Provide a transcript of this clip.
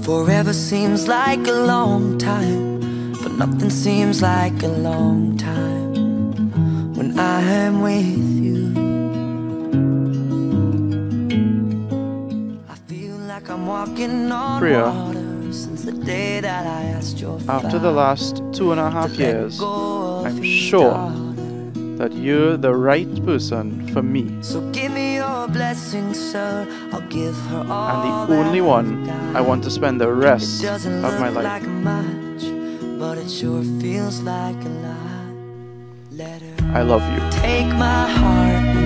Forever seems like a long time, but nothing seems like a long time when I am with you. I feel like I'm walking on water since the day that I asked your father. After the last 2.5 years, I'm sure that you're the right person for me. So give me your blessing, sir. I'll give her all. And the only one I want to spend the rest of my life. Like much, but it sure feels like a lot. Let her I love you. Take my heart.